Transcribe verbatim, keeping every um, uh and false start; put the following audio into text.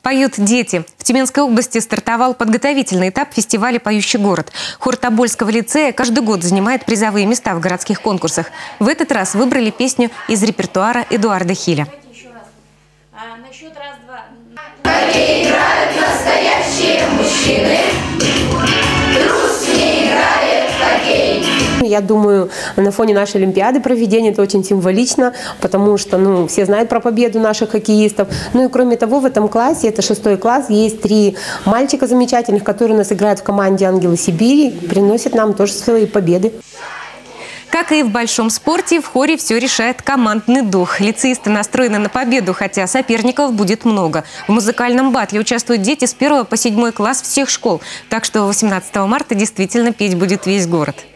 Поют дети. В Тюменской области стартовал подготовительный этап фестиваля «Поющий город». Хор Тобольского лицея каждый год занимает призовые места в городских конкурсах. В этот раз выбрали песню из репертуара Эдуарда Хиля. Хоккей играют настоящие мужчины. Трус не играет в хоккей. Я думаю, на фоне нашей Олимпиады проведения это очень символично, потому что ну, все знают про победу наших хоккеистов. Ну и кроме того, в этом классе, это шестой класс, есть три мальчика замечательных, которые у нас играют в команде «Ангелы Сибири», приносят нам тоже свои победы. Как и в большом спорте, в хоре все решает командный дух. Лицеисты настроены на победу, хотя соперников будет много. В музыкальном батле участвуют дети с первого по седьмой класс всех школ. Так что восемнадцатого марта действительно петь будет весь город.